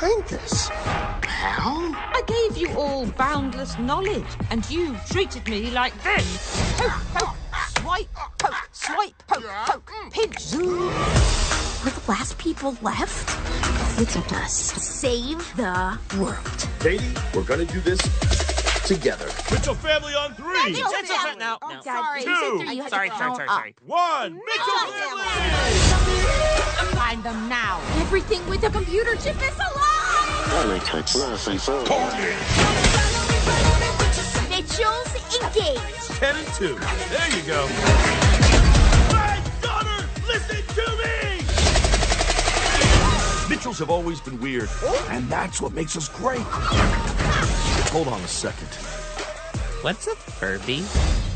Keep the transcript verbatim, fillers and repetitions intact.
behind this? How? I gave you all boundless knowledge, and you treated me like this. Poke, poke, swipe, poke, swipe, poke, poke, pinch, zoom. We're the last people left. It's up to us to save the world. Katie, we're gonna do this together. Mitchell family on three. Mitchell Mitchell family. no, Oh, no. sorry. Two. You said three. You had to Sorry, sorry, count sorry, up. sorry. One. Mitchell family. Find them now. Everything with a computer chip is alive! Only takes less than four. Mitchell's engaged. Ten and two. There you go. My daughter, listen to me. Mitchells have always been weird, and that's what makes us great. Hold on a second. What's a Furby?